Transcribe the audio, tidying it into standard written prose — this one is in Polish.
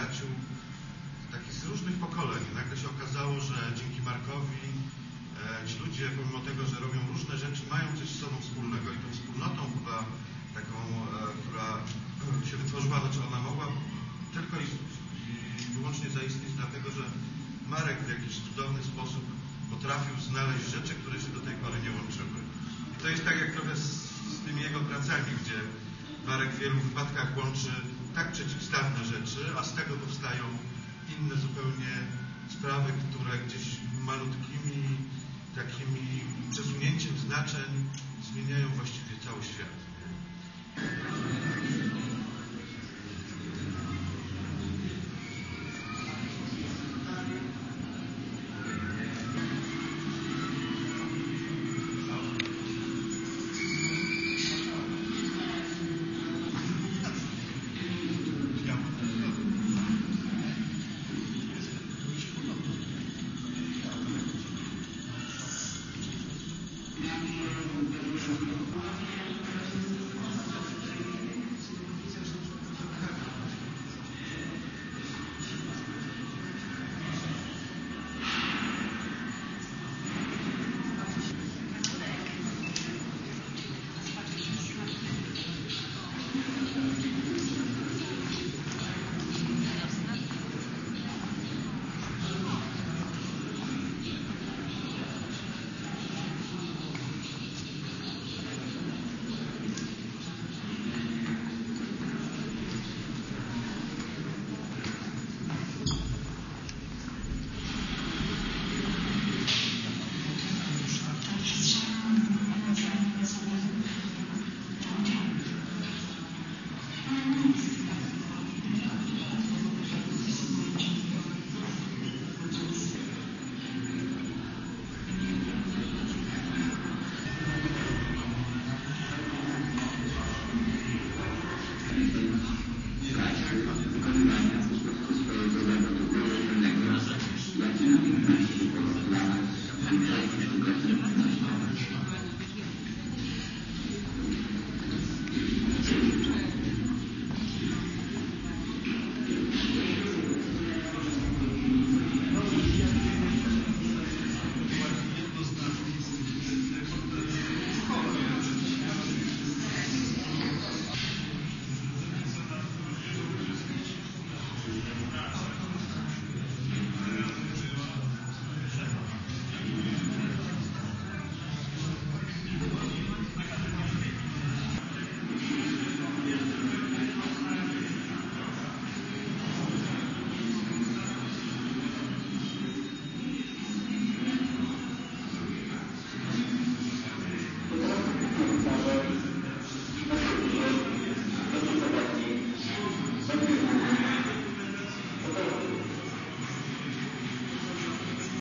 przyjaciół, takich z różnych pokoleń. Nagle się okazało, że dzięki Markowi ci ludzie, pomimo tego, że robią różne rzeczy, mają coś z sobą wspólnego. I tą wspólnotą chyba taką, która się wytworzyła, znaczy ona mogła tylko i wyłącznie zaistnieć dlatego, że Marek w jakiś cudowny sposób potrafił znaleźć rzeczy, które się do tej pory nie łączyły. I to jest tak jak trochę z tymi jego pracami, gdzie Marek w wielu wypadkach łączy tak przeciwstawne rzeczy, a z tego powstają inne zupełnie sprawy, które gdzieś malutkimi takimi przesunięciem znaczeń zmieniają właściwie cały świat.